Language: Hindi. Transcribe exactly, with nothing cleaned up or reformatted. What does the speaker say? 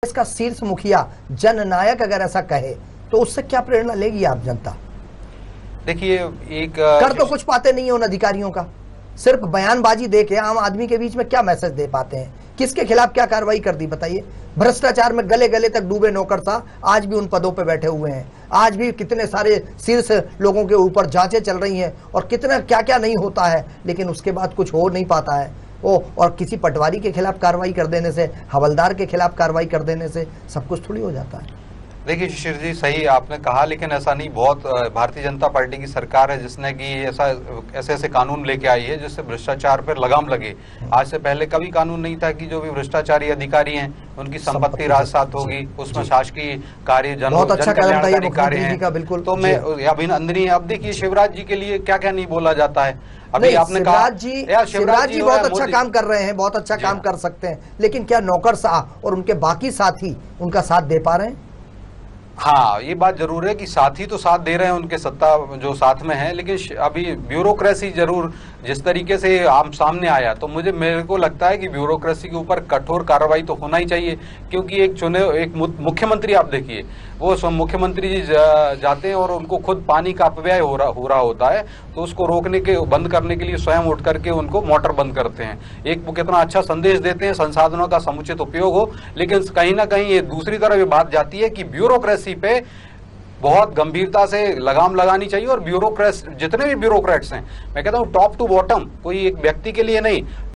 इसका शीर्ष मुखिया जननायक अगर ऐसा कहे तो उससे क्या प्रेरणा लेगी आप जनता? देखिए, एक कर तो कुछ पाते नहीं है उन अधिकारियों का, सिर्फ बयानबाजी दे के आम आदमी के बीच में क्या मैसेज दे पाते हैं? किसके खिलाफ क्या कार्रवाई कर दी बताइए? भ्रष्टाचार में गले गले तक डूबे नौकरशाह आज भी उन पदों पे बैठे हुए हैं। आज भी कितने सारे शीर्ष लोगों के ऊपर जांचें चल रही हैं और कितना क्या क्या नहीं होता है, लेकिन उसके बाद कुछ हो नहीं पाता है। ओ और किसी पटवारी के खिलाफ कार्रवाई कर देने से, हवलदार के खिलाफ कार्रवाई कर देने से सब कुछ थोड़ी हो जाता है। देखिए शिशिर जी, सही आपने कहा, लेकिन ऐसा नहीं। बहुत भारतीय जनता पार्टी की सरकार है जिसने कि ऐसा ऐसे ऐसे कानून लेके आई है जिससे भ्रष्टाचार पर लगाम लगे। आज से पहले कभी कानून नहीं था कि जो भी भ्रष्टाचारी अधिकारी हैं उनकी संपत्ति राजसात होगी, उसमें शासकीय कार्य जन बहुत अच्छा कल्याणकारी कार्य है। बिल्कुल, तो मैं अभिनंदनीय। अब देखिए शिवराज जी के लिए क्या क्या नहीं बोला जाता है। अभी आपने कहा जी शिवराज जी बहुत अच्छा काम कर रहे हैं, बहुत अच्छा काम कर सकते हैं, लेकिन क्या नौकरशाह और उनके बाकी साथी उनका साथ दे पा रहे हैं? हाँ, ये बात जरूर है कि साथी तो साथ दे रहे हैं उनके, सत्ता जो साथ में है, लेकिन अभी ब्यूरोक्रेसी जरूर जिस तरीके से आम सामने आया, तो मुझे मेरे को लगता है कि ब्यूरोक्रेसी के ऊपर कठोर कार्रवाई तो होना ही चाहिए। क्योंकि एक चुने एक मुख्यमंत्री, आप देखिए, वो मुख्यमंत्री जी जा, जाते हैं और उनको खुद पानी का अपव्यय हो रहा हो रहा होता है, तो उसको रोकने के बंद करने के लिए स्वयं उठ करके उनको मोटर बंद करते हैं। एक वो कितना अच्छा संदेश देते हैं, संसाधनों का समुचित उपयोग हो, लेकिन कहीं ना कहीं ये दूसरी तरफ ये बात जाती है कि ब्यूरोक्रेसी पे बहुत गंभीरता से लगाम लगानी चाहिए। और ब्यूरोक्रेट जितने भी ब्यूरोक्रेट्स हैं, मैं कहता हूँ टॉप टू बॉटम, कोई एक व्यक्ति के लिए नहीं,